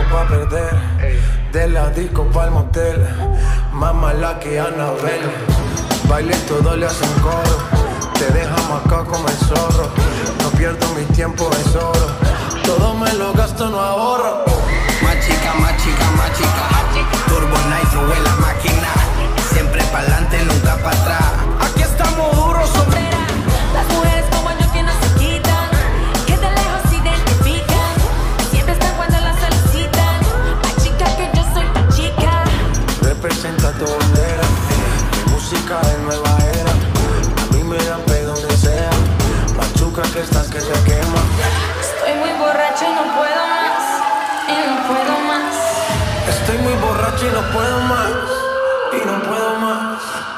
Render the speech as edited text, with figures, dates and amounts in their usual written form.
pa' perder. De la disco pa'l motel, más mala que Anabel. Baile todo le hacen coro, te deja acá como el zorro. No pierdo mi tiempo, es oro. Todo me lo gasto, no ahorro. Más chica, más chica, más chica. Turbo Nitro en la máquina. Siempre pa'lante, nunca pa' atrás. Aquí estamos duros, hombre. Las mujeres como yo que no se quitan, que de lejos se identifican, siempre están cuando las solicitan. Ay, chica, que yo soy tu chica. Representa tu bandera, mi música es nueva era. A mí me dan pe donde sea, machuca que estás que te quema. Estoy muy borracha y no puedo más, y no puedo más. Estoy muy borracho y no puedo más, y no puedo más.